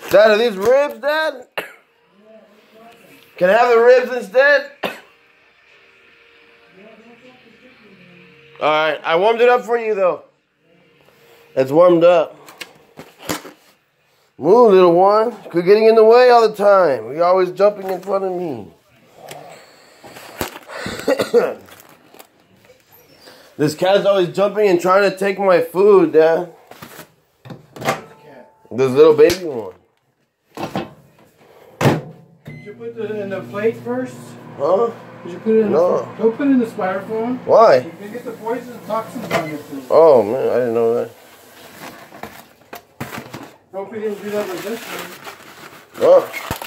Dad, are these ribs, Dad? Can I have the ribs instead? Alright, I warmed it up for you though. It's warmed up. Move, little one. Quit getting in the way all the time. You're always jumping in front of me. This cat's always jumping and trying to take my food, Dad. This little baby one. Did you put it in the plate first? Huh? Did you put it in No. Don't put it in the styrofoam. Why? You can get the poison and toxins on your food. Oh, man, I didn't know that. Hope we didn't do that with this one. Oh.